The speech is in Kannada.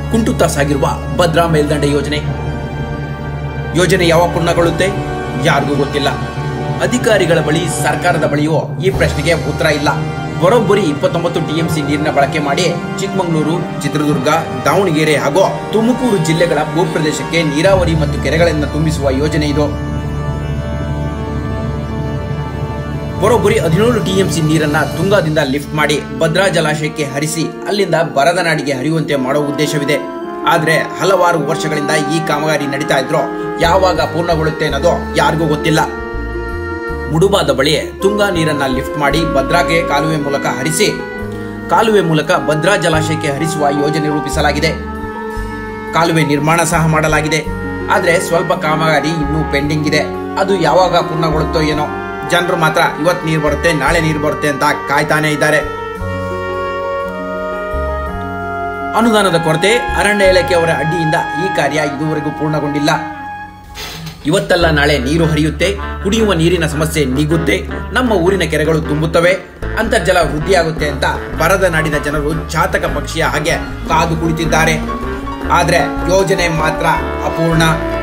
ಕುಂಟುತ್ತಾ ಸಾಗಿರುವ ಭದ್ರಾ ಮೇಲ್ದಂಡೆ ಯೋಜನೆ ಯಾವಾಗ ಪೂರ್ಣಗೊಳ್ಳುತ್ತೆ ಯಾರಿಗೂ ಗೊತ್ತಿಲ್ಲ. ಅಧಿಕಾರಿಗಳ ಬಳಿ ಸರ್ಕಾರದ ಬಳಿಯೂ ಈ ಪ್ರಶ್ನೆಗೆ ಉತ್ತರ ಇಲ್ಲ. ಬರೋಬ್ಬರಿ 29 ಟಿಎಂಸಿ ನೀರಿನ ಬಳಕೆ ಮಾಡಿ ಚಿಕ್ಕಮಗಳೂರು, ಚಿತ್ರದುರ್ಗ, ದಾವಣಗೆರೆ ಹಾಗೂ ತುಮಕೂರು ಜಿಲ್ಲೆಗಳ ಭೂಪ್ರದೇಶಕ್ಕೆ ನೀರಾವರಿ ಮತ್ತು ಕೆರೆಗಳನ್ನು ತುಂಬಿಸುವ ಯೋಜನೆ ಇದು. ಬರೋಬ್ಬರಿ 17 ಟಿಎಂಸಿ ನೀರನ್ನ ತುಂಗಾದಿಂದ ಲಿಫ್ಟ್ ಮಾಡಿ ಭದ್ರಾ ಜಲಾಶಯಕ್ಕೆ ಹರಿಸಿ ಅಲ್ಲಿಂದ ಬರದ ನಾಡಿಗೆ ಹರಿಯುವಂತೆ ಮಾಡೋ ಉದ್ದೇಶವಿದೆ. ಆದ್ರೆ ಹಲವಾರು ವರ್ಷಗಳಿಂದ ಈ ಕಾಮಗಾರಿ ನಡೀತಾ ಇದ್ರು ಯಾವಾಗ ಪೂರ್ಣಗೊಳ್ಳುತ್ತೆ ಅನ್ನೋದು ಯಾರಿಗೂ ಗೊತ್ತಿಲ್ಲ. ಮುಡುಬಾದ ಬಳಿ ತುಂಗಾ ನೀರನ್ನ ಲಿಫ್ಟ್ ಮಾಡಿ ಭದ್ರಾಗೆ ಕಾಲುವೆ ಮೂಲಕ ಹರಿಸಿ ಕಾಲುವೆ ಮೂಲಕ ಭದ್ರಾ ಜಲಾಶಯಕ್ಕೆ ಹರಿಸುವ ಯೋಜನೆ ರೂಪಿಸಲಾಗಿದೆ. ಕಾಲುವೆ ನಿರ್ಮಾಣ ಸಹ ಮಾಡಲಾಗಿದೆ. ಆದ್ರೆ ಸ್ವಲ್ಪ ಕಾಮಗಾರಿ ಇನ್ನೂ ಪೆಂಡಿಂಗ್ ಇದೆ. ಅದು ಯಾವಾಗ ಪೂರ್ಣಗೊಳ್ಳುತ್ತೋ ಏನೋ. ಜನರು ಮಾತ್ರ ಇವತ್ತು ನೀರು ಬರುತ್ತೆ, ನಾಳೆ ನೀರು ಬರುತ್ತೆ ಅಂತ ಕಾಯ್ತಾನೆ ಇದ್ದಾರೆ. ಅನುದಾನದ ಕೊರತೆ, ಅರಣ್ಯ ಇಲಾಖೆಯವರ ಅಡ್ಡಿಯಿಂದ ಈ ಕಾರ್ಯ ಇದುವರೆಗೂ ಪೂರ್ಣಗೊಂಡಿಲ್ಲ. ಇವತ್ತಲ್ಲ ನಾಳೆ ನೀರು ಹರಿಯುತ್ತೆ, ಕುಡಿಯುವ ನೀರಿನ ಸಮಸ್ಯೆ ನೀಗುತ್ತೆ, ನಮ್ಮ ಊರಿನ ಕೆರೆಗಳು ತುಂಬುತ್ತವೆ, ಅಂತರ್ಜಲ ವೃದ್ಧಿಯಾಗುತ್ತೆ ಅಂತ ಬರದ ನಾಡಿನ ಜನರು ಚಾತಕ ಪಕ್ಷಿಯ ಹಾಗೆ ಕಾದು ಕುಳಿತಿದ್ದಾರೆ. ಆದ್ರೆ ಯೋಜನೆ ಮಾತ್ರ ಅಪೂರ್ಣ.